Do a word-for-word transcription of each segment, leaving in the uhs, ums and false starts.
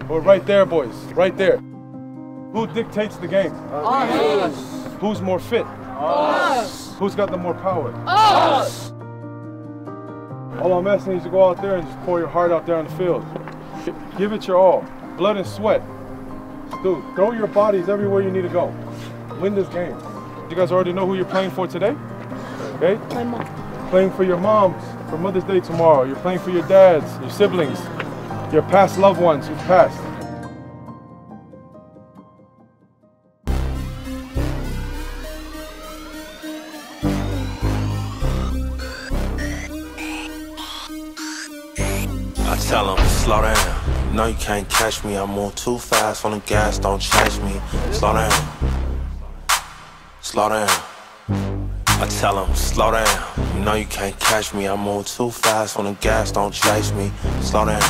Or right there, boys. Right there. Who dictates the game? Us. Who's more fit? Us. Who's got the more power? Us. All I'm asking is to go out there and just pour your heart out there on the field. Give it your all. Blood and sweat. Dude, throw your bodies everywhere you need to go. Win this game. You guys already know who you're playing for today? Okay? My mom. Playing for your moms for Mother's Day tomorrow. You're playing for your dads, your siblings, your past loved ones who've passed. I tell them, slow down. No, you can't catch me. I move too fast on the gas, don't chase me. Slow down. Slow down. I tell them, slow down. You know you can't catch me. I move too fast on the gas, don't chase me. Slow down.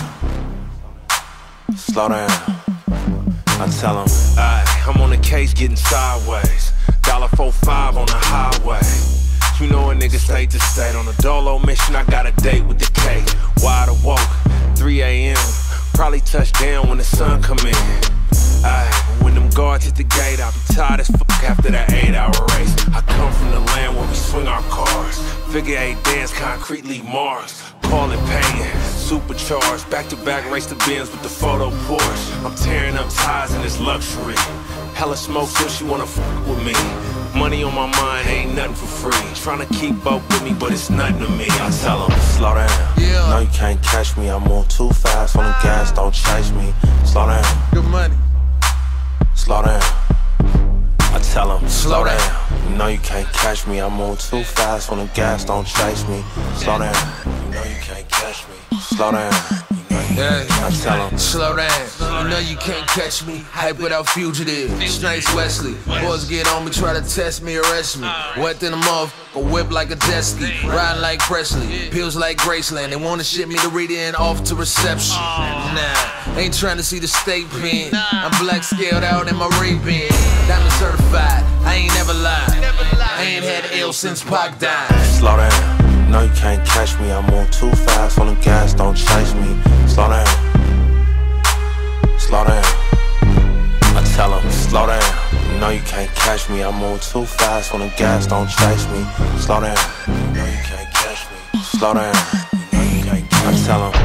Slow down. I tell them, ayy, I'm on the case getting sideways. Dollar four five on the highway. You know a nigga state to state. On a dolo mission, I got a date with the cake. Wide awoke, three A M Probably touch down when the sun come in. Ayy, when them guards hit the gate, I'll be tired as fuck after that eight hour race. I come from the land where we swing our cars. Figure eight dance, concretely Mars. Call it paying, supercharged. Back to back, race the Benz with the photo Porsche. I'm tearing up ties in this luxury. Hella smoke, so she wanna fuck with me. Money on my mind, ain't nothing for free. Tryna keep up with me, but it's nothing to me. I tell them, slow down. Yeah. No, you can't catch me. I move too fast on the gas, don't chase me. Slow down. Good money. Slow down. I tell them, slow down. You know you can't catch me. I move too fast on the gas, don't chase me. Slow down. You know you can't catch me. Slow down. Yeah. I tell them, slow down. You know you can't catch me. Hype without fugitive. Snipes Wesley. Boys get on me, try to test me, arrest me. Wet in the mouth, a whip like a jet ski. Riding like Presley. Pills like Graceland. They wanna ship me to read in off to reception. Nah, ain't trying to see the state pen. I'm black scaled out in my Ray-Ban. Diamond certified. I ain't never lied. I ain't had ill since Pac died. slow down. No, you can't catch me. I move too fast on the gas, don't chase me. Slow down. Slow down. I tell them, slow down. You know you can't catch me. I move too fast on the gas, don't chase me. Slow down. You know you can't catch me. Slow down. You know you can't catch me. I tell them.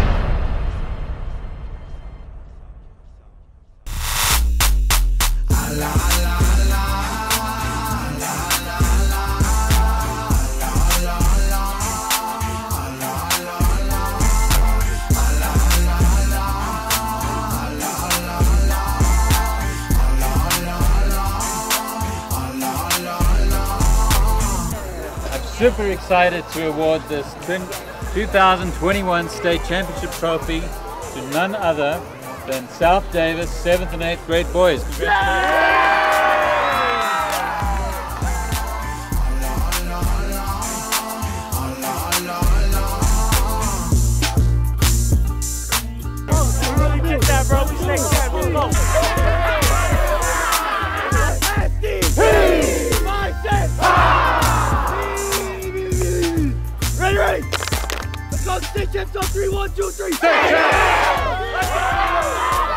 Super excited to award this two thousand twenty-one State Championship Trophy to none other than South Davis seventh and eighth grade boys. Ready? Let's go, Stitch F, so three, one, two, three. Stitch F!